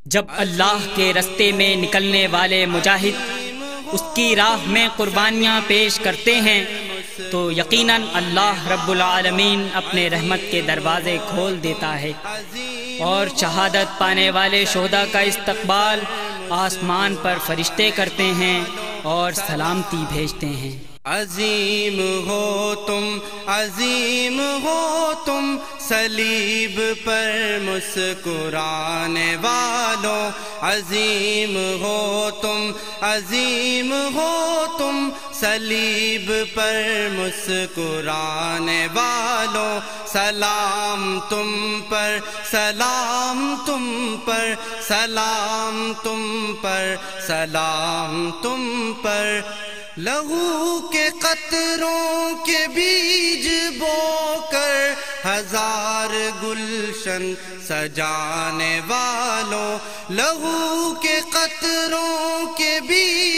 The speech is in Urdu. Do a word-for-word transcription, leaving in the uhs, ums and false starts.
جب اللہ کے رستے میں نکلنے والے مجاہد اس کی راہ میں قربانیاں پیش کرتے ہیں تو یقیناً اللہ رب العالمین اپنے رحمت کے دروازے کھول دیتا ہے، اور شہادت پانے والے شہداء کا استقبال آسمان پر فرشتے کرتے ہیں اور سلامتی بھیجتے ہیں۔ عظیم ہو تم، عظیم ہو تم، صلیب پر مسکرانے والوں، عظیم ہو تم، عظیم ہو تم، صلیب پر مسکرانے والوں، سلام تم پر، سلام تم پر، سلام تم پر، سلام تم پر، لہو کے قطروں کے بیج بو کر ہزار گلشن سجانے والوں، لہو کے قطروں کے بیج